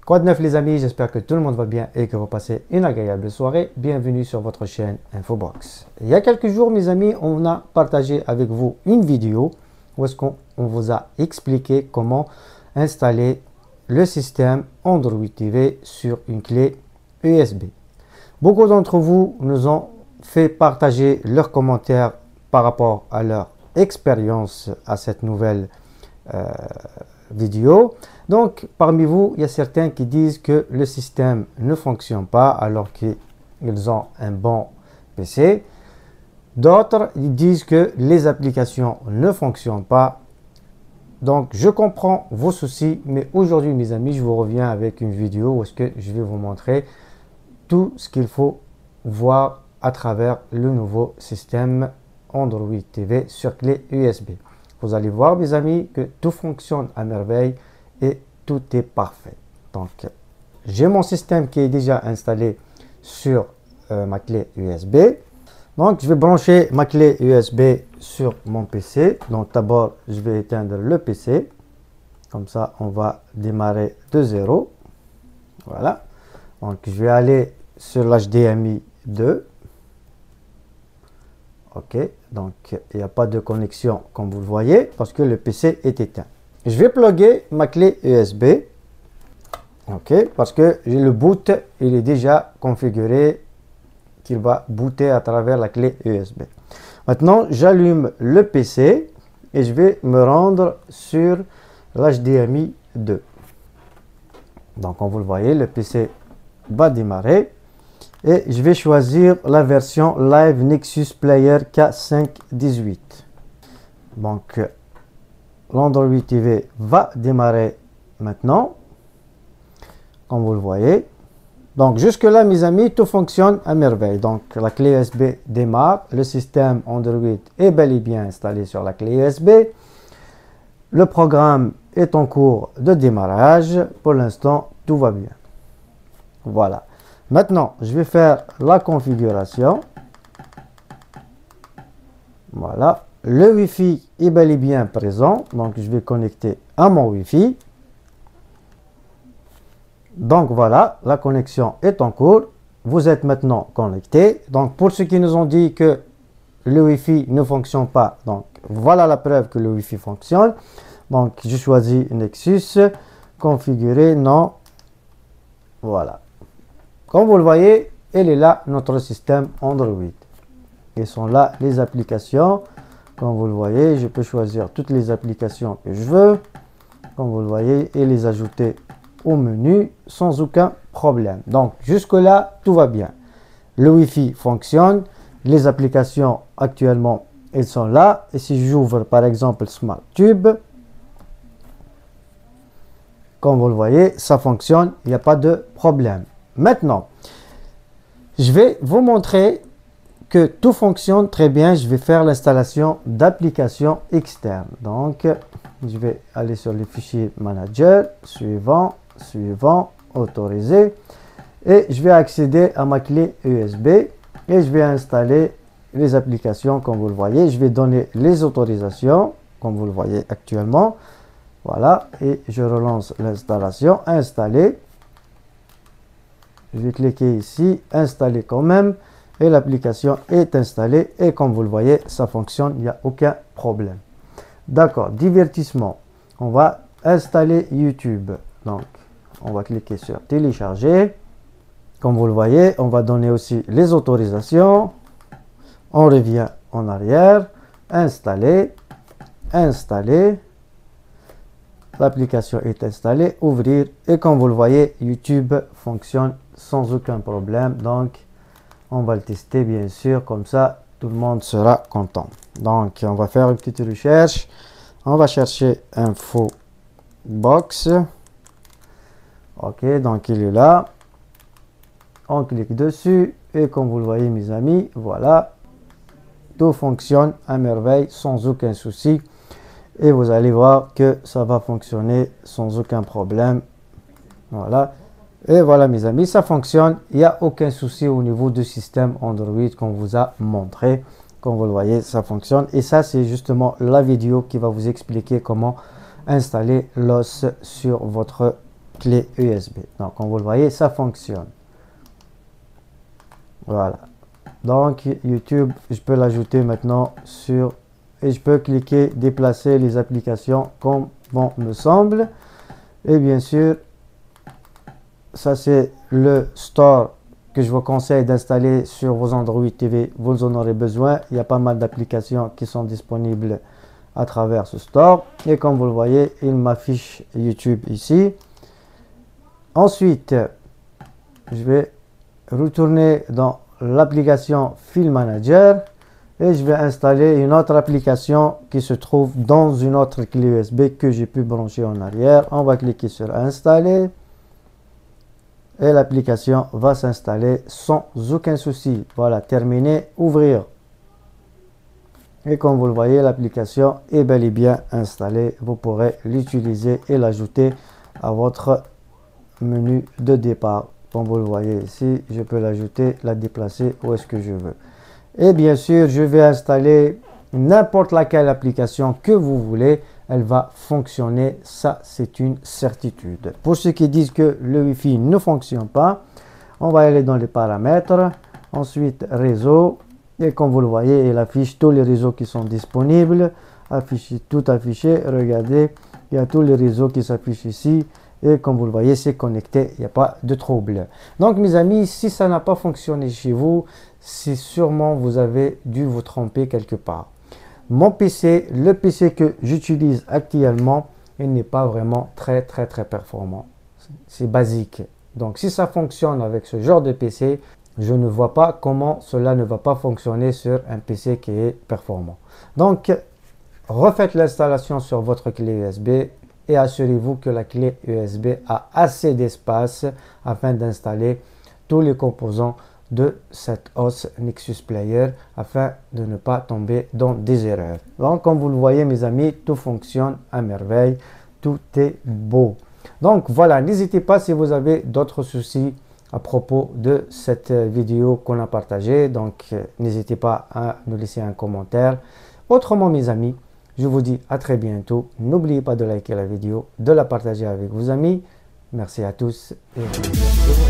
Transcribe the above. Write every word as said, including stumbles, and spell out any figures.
Quoi de neuf les amis, j'espère que tout le monde va bien et que vous passez une agréable soirée. Bienvenue sur votre chaîne Infobox. Il y a quelques jours mes amis, on a partagé avec vous une vidéo où est-ce qu'on vous a expliqué comment installer le système Android T V sur une clé U S B. Beaucoup d'entre vous nous ont fait partager leurs commentaires par rapport à leur expérience à cette nouvelle euh, vidéo. Donc parmi vous, il y a certains qui disent que le système ne fonctionne pas alors qu'ils ont un bon P C. D'autres ils disent que les applications ne fonctionnent pas. Donc je comprends vos soucis, mais aujourd'hui mes amis, je vous reviens avec une vidéo où est-ce que je vais vous montrer tout ce qu'il faut voir à travers le nouveau système Android T V sur clé U S B. Vous allez voir mes amis que tout fonctionne à merveille et tout est parfait. Donc j'ai mon système qui est déjà installé sur euh, ma clé U S B. Donc je vais brancher ma clé U S B sur mon P C. Donc d'abord je vais éteindre le P C. Comme ça on va démarrer de zéro. Voilà. Donc je vais aller sur l'H D M I deux. Ok, donc il n'y a pas de connexion comme vous le voyez parce que le P C est éteint. Je vais plugger ma clé U S B. Ok, parce que le boot il est déjà configuré qu'il va booter à travers la clé U S B. Maintenant j'allume le P C et je vais me rendre sur l'H D M I deux. Donc comme vous le voyez, le P C va démarrer. Et je vais choisir la version Live Nexus Player K cinq dix-huit. Donc, l'Android T V va démarrer maintenant, comme vous le voyez. Donc, jusque-là, mes amis, tout fonctionne à merveille. Donc, la clé U S B démarre. Le système Android est bel et bien installé sur la clé U S B. Le programme est en cours de démarrage. Pour l'instant, tout va bien. Voilà. Maintenant, je vais faire la configuration. Voilà. Le Wi-Fi est bel et bien présent. Donc, je vais connecter à mon Wi-Fi. Donc, voilà. La connexion est en cours. Vous êtes maintenant connecté. Donc, pour ceux qui nous ont dit que le Wi-Fi ne fonctionne pas, donc, voilà la preuve que le Wi-Fi fonctionne. Donc, je choisis Nexus. Configurer, non. Voilà. Comme vous le voyez, il est là notre système Android. Et sont là les applications. Comme vous le voyez, je peux choisir toutes les applications que je veux. Comme vous le voyez, et les ajouter au menu sans aucun problème. Donc jusque là, tout va bien. Le Wi-Fi fonctionne. Les applications actuellement, elles sont là. Et si j'ouvre par exemple SmartTube, comme vous le voyez, ça fonctionne. Il n'y a pas de problème. Maintenant, je vais vous montrer que tout fonctionne très bien. Je vais faire l'installation d'applications externes. Donc, je vais aller sur les fichiers manager, suivant, suivant, autorisé. Et je vais accéder à ma clé U S B et je vais installer les applications comme vous le voyez. Je vais donner les autorisations comme vous le voyez actuellement. Voilà, et je relance l'installation, installer. Je vais cliquer ici, installer quand même, et l'application est installée, et comme vous le voyez, ça fonctionne, il n'y a aucun problème. D'accord, divertissement, on va installer YouTube, donc on va cliquer sur télécharger, comme vous le voyez, on va donner aussi les autorisations, on revient en arrière, installer, installer, l'application est installée, ouvrir, et comme vous le voyez, YouTube fonctionne sans aucun problème. Donc, on va le tester bien sûr, comme ça, tout le monde sera content. Donc, on va faire une petite recherche. On va chercher Infobox. Ok, donc il est là. On clique dessus, et comme vous le voyez, mes amis, voilà, tout fonctionne à merveille, sans aucun souci. Et vous allez voir que ça va fonctionner sans aucun problème. Voilà. Et voilà mes amis, ça fonctionne. Il n'y a aucun souci au niveau du système Android qu'on vous a montré. Comme vous le voyez, ça fonctionne. Et ça, c'est justement la vidéo qui va vous expliquer comment installer l'O S sur votre clé U S B. Donc, comme vous le voyez, ça fonctionne. Voilà. Donc, YouTube, je peux l'ajouter maintenant sur... Et je peux cliquer, déplacer les applications comme bon me semble. Et bien sûr, ça c'est le store que je vous conseille d'installer sur vos Android T V. Vous en aurez besoin. Il y a pas mal d'applications qui sont disponibles à travers ce store. Et comme vous le voyez, il m'affiche YouTube ici. Ensuite, je vais retourner dans l'application File Manager. Et je vais installer une autre application qui se trouve dans une autre clé U S B que j'ai pu brancher en arrière. On va cliquer sur Installer. Et l'application va s'installer sans aucun souci. Voilà, terminé, ouvrir. Et comme vous le voyez, l'application est bel et bien installée. Vous pourrez l'utiliser et l'ajouter à votre menu de départ. Comme vous le voyez ici, je peux l'ajouter, la déplacer où est-ce que je veux. Et bien sûr, je vais installer n'importe laquelle application que vous voulez. Elle va fonctionner, ça c'est une certitude. Pour ceux qui disent que le Wi-Fi ne fonctionne pas, on va aller dans les paramètres. Ensuite, réseau. Et comme vous le voyez, il affiche tous les réseaux qui sont disponibles. Affiché, tout affiché. Regardez, il y a tous les réseaux qui s'affichent ici. Et comme vous le voyez, c'est connecté, il n'y a pas de trouble. Donc mes amis, si ça n'a pas fonctionné chez vous, c'est sûrement vous avez dû vous tromper quelque part. Mon P C, le P C que j'utilise actuellement, il n'est pas vraiment très très très performant. C'est basique. Donc si ça fonctionne avec ce genre de P C, je ne vois pas comment cela ne va pas fonctionner sur un P C qui est performant. Donc refaites l'installation sur votre clé U S B. Et assurez-vous que la clé U S B a assez d'espace afin d'installer tous les composants de cette housse Nexus Player afin de ne pas tomber dans des erreurs. Donc, comme vous le voyez, mes amis, tout fonctionne à merveille. Tout est beau. Donc, voilà, n'hésitez pas si vous avez d'autres soucis à propos de cette vidéo qu'on a partagée. Donc, n'hésitez pas à nous laisser un commentaire. Autrement, mes amis, je vous dis à très bientôt. N'oubliez pas de liker la vidéo, de la partager avec vos amis. Merci à tous et à bientôt.